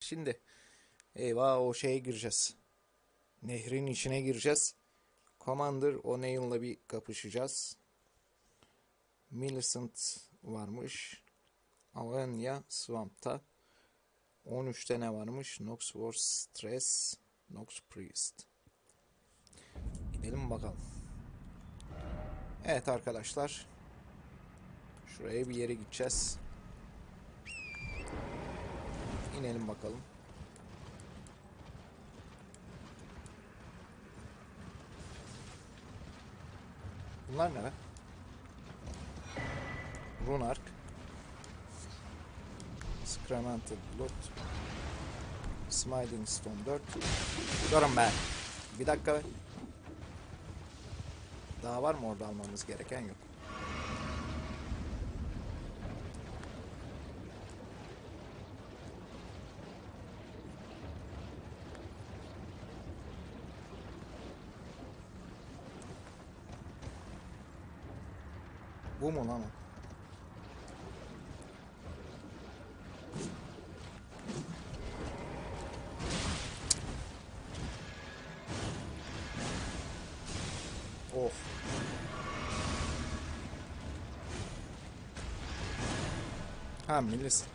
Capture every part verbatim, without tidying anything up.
Şimdi eyvah o şeye gireceğiz. Nehrin içine gireceğiz. Commander O'Neill'la bir kapışacağız. Millicent varmış. Avanya Swamp'ta. on üçte ne varmış? Nox War Stress. Nox Priest. Gidelim bakalım. Evet arkadaşlar. Şuraya bir yere gideceğiz. İnelim bakalım. Bunlar ne be? Runark. Scramented Blood. Smiling Stone dört. Durun be. Bir dakika be. Daha var mı orada almamız gereken? Yok. Bu mu lan o? Of. Ha Millicent.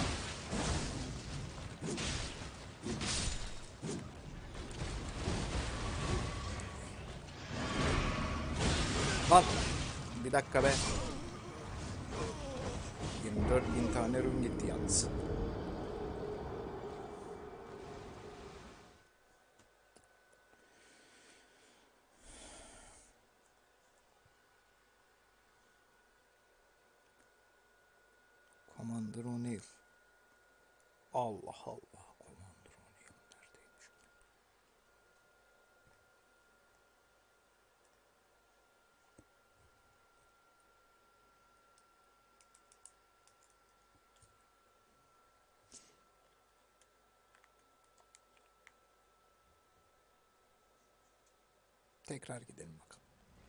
Lan. Bir dakika be. yirmi dört bin tane rün gitti yalnız. Commander O'Neill. Allah Allah. Commander O'Neill neredeymiş? Tekrar gidelim bakalım.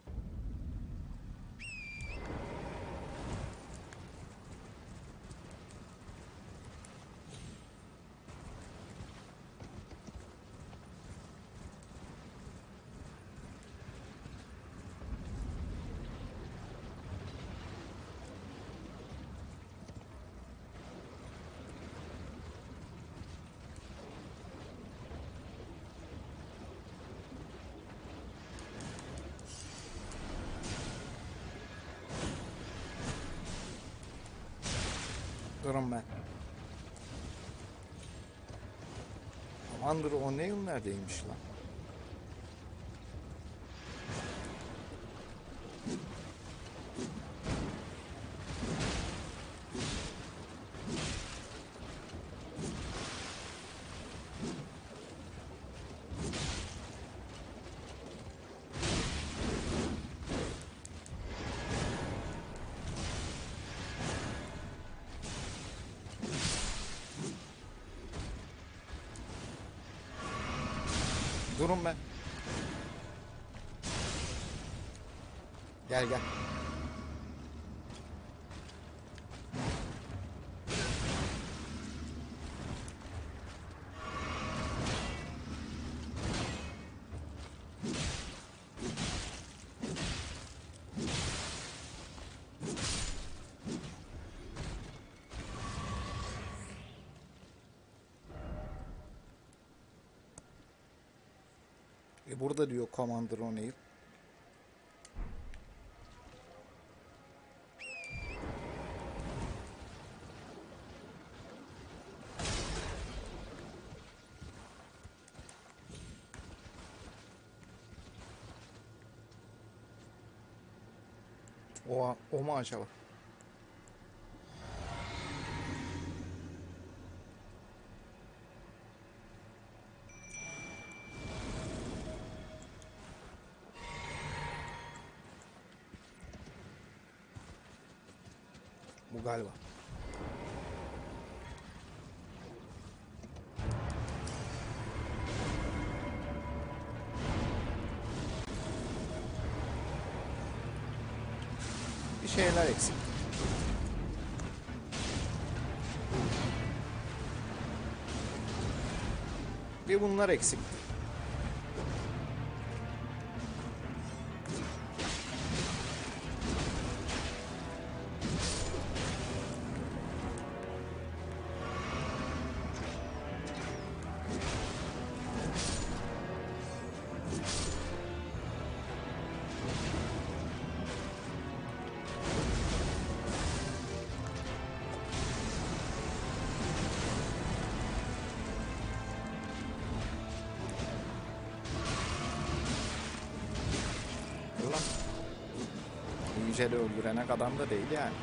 Durun ben. Commander O'Neill neredeymiş lan? Durun be. Gel gel. E burada diyor Commander O'Neill. O, o mu acaba? Bu galiba. Bir şeyler eksik. Bir bunlar eksik. Yücel'i öldürene kadar da değil yani.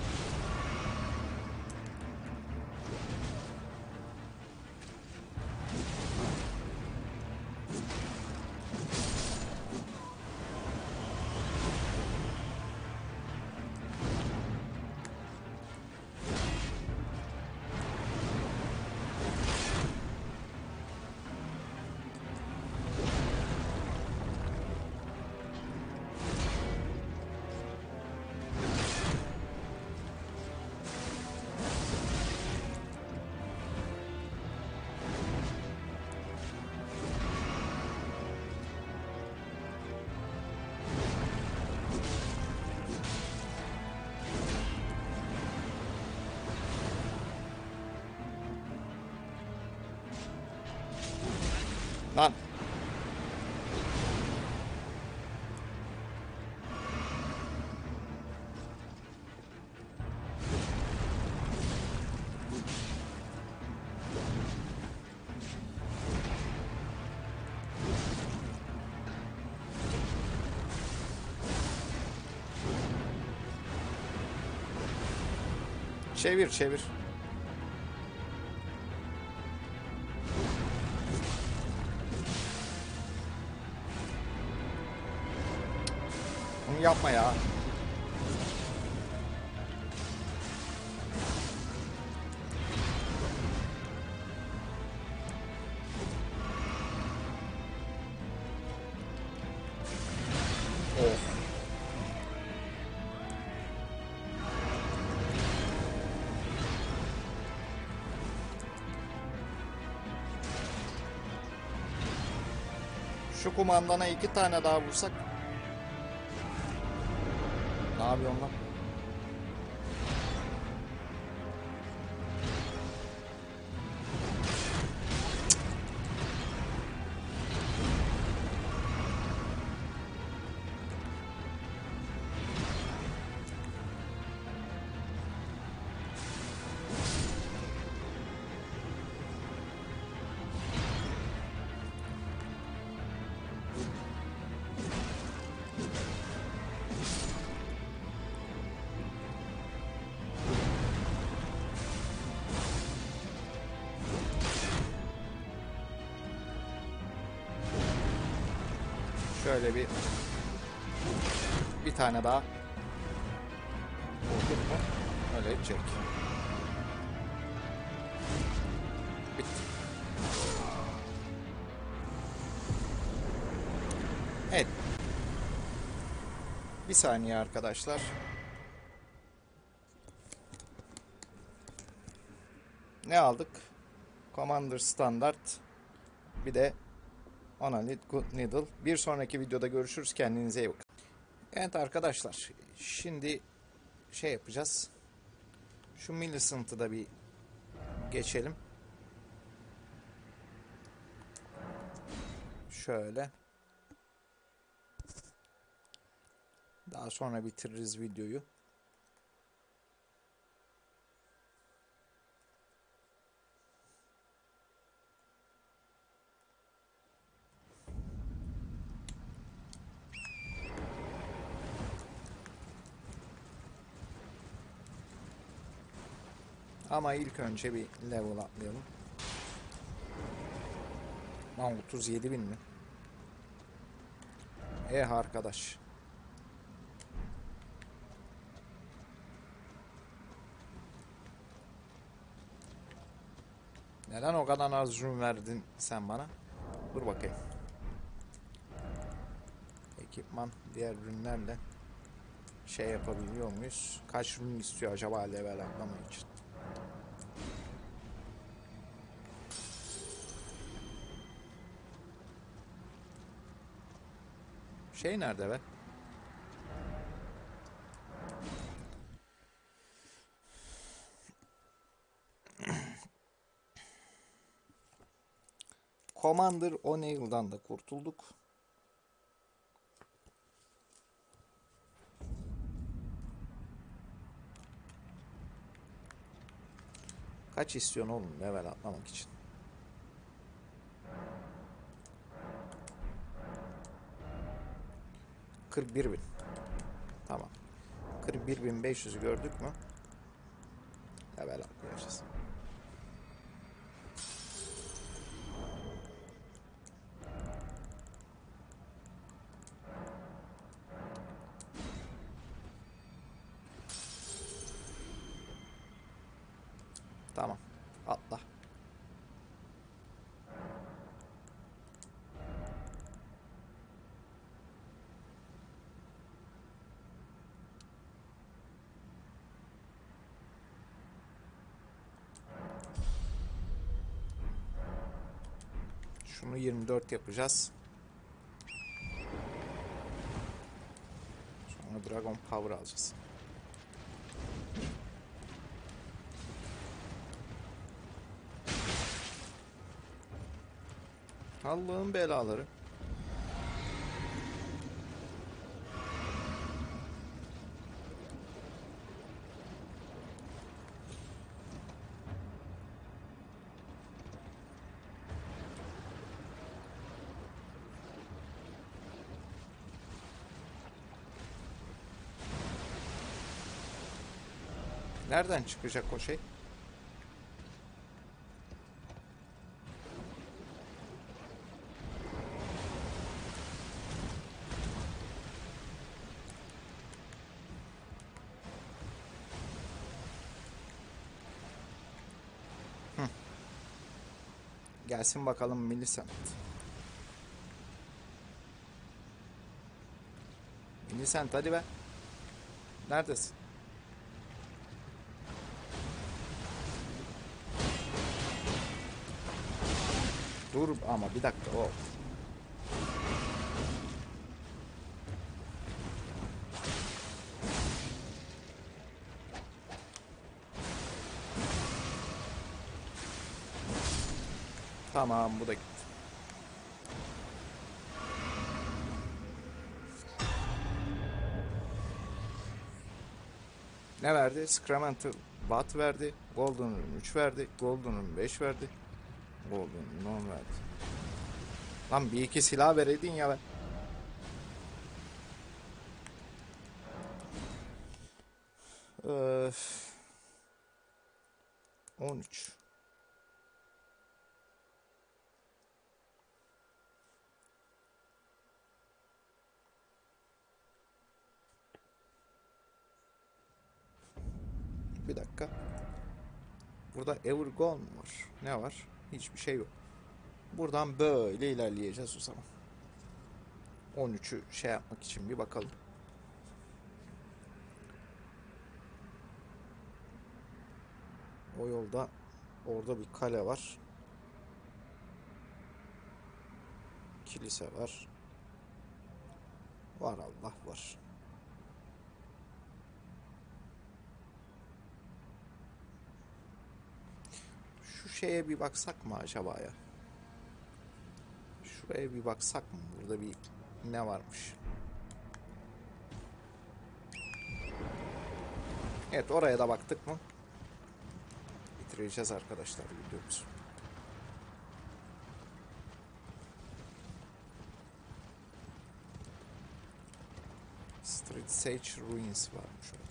Lan. Çevir çevir. Bunu yapma ya. Oh. Şu kumandana iki tane daha vursak. Ne yapıyorsun lan? Şöyle bir bir tane daha vurduk mu? Öyle çek. Bitti. Evet. Bir saniye arkadaşlar. Ne aldık? Commander Standard. Bir de Monolith Good Needle. Bir sonraki videoda görüşürüz. Kendinize iyi bakın. Evet arkadaşlar. Şimdi şey yapacağız. Şu Millicent'ı da bir geçelim. Şöyle. Daha sonra bitiririz videoyu. Ama ilk önce bir level atlayalım. Lan otuz yedi bin mi? Eh arkadaş. Neden o kadar az rün verdin sen bana? Dur bakayım. Ekipman diğer ürünlerle şey yapabiliyor muyuz? Kaç rün istiyor acaba level atlama için? Şey nerede be? Commander O'Neill'dan da kurtulduk. Kaç istiyorsun oğlum level atlamak için? kırk bir bin. Tamam. kırk bir bin beş yüzü gördük mü? Level atlayacağız. Tamam. Atla. Şunu yirmi dört yapacağız. Sonra Dragon Power alacağız. Allah'ın belaları. Nereden çıkacak o şey? Hı. Gelsin bakalım Millicent. Millicent hadi be. Neredesin? Dur ama bir dakika o. Tamam bu da gitti. Ne verdi? Scramental Bat verdi. Golden üç verdi. Golden beş verdi. Golden on verdi. Lan bir iki silah vereydin ya ben. Öf. on üç. Bir dakika. Burada Evergone var. Ne var? Hiçbir şey yok. Buradan böyle ilerleyeceğiz o zaman. on üçü şey yapmak için bir bakalım. O yolda orada bir kale var. Kilise var. Var Allah var. Şu şeye bir baksak mı acaba ya? Şuraya bir baksak mı? Burada bir ne varmış? Evet oraya da baktık mı? Bitireceğiz arkadaşlar videomuzu. Street Sage Ruins varmış orada.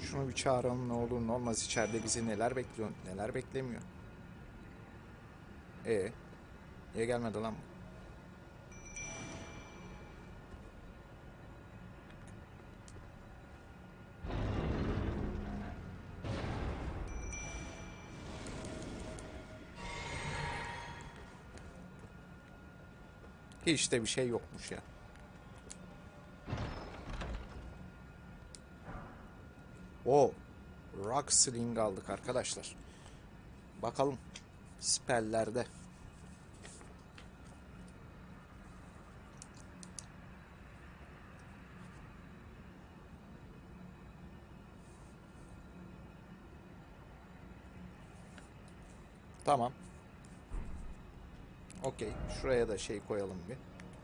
Şunu bir çağıralım, ne olur ne olmaz, içeride bizi neler bekliyor, neler beklemiyor. E niye gelmedi lan bu? Hiç de bir şey yokmuş ya. O Rock Sling aldık arkadaşlar. Bakalım spellerde. Tamam. Okey. Şuraya da şey koyalım bir.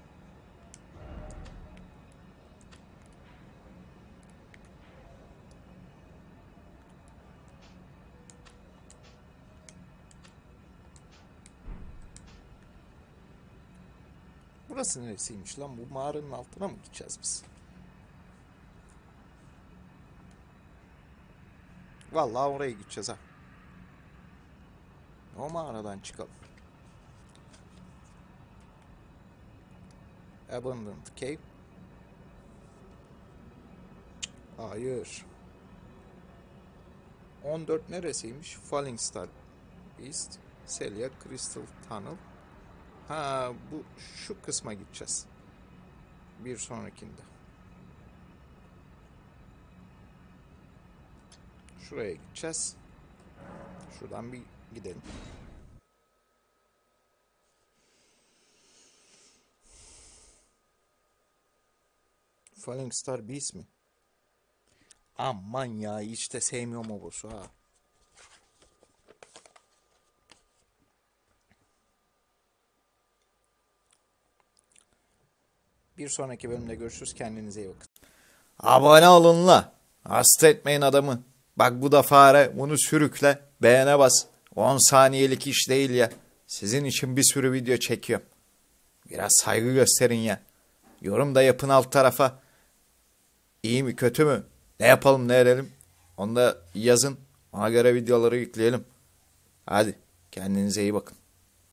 Burası neresiymiş lan? Bu mağaranın altına mı gideceğiz biz? Vallahi oraya gideceğiz ha. O mağaradan çıkalım. Abandoned Cave. Hayır. on dört neresiymiş? Falling Star East. Celia Crystal Tunnel. Ha, bu şu kısma gideceğiz. Bir sonrakinde. Şuraya gideceğiz. Şuradan bir gidelim. Falling Star Beast mi? Aman ya, hiç de sevmiyorum o boss'u ha. Bir sonraki bölümde görüşürüz. Kendinize iyi bakın. Abone olun la. Hasta etmeyin adamı. Bak bu da fare. Bunu sürükle. Beğene bas. on saniyelik iş değil ya. Sizin için bir sürü video çekiyorum. Biraz saygı gösterin ya. Yorum da yapın alt tarafa. İyi mi kötü mü? Ne yapalım ne edelim? Onu da yazın. Ona göre videoları yükleyelim. Hadi kendinize iyi bakın.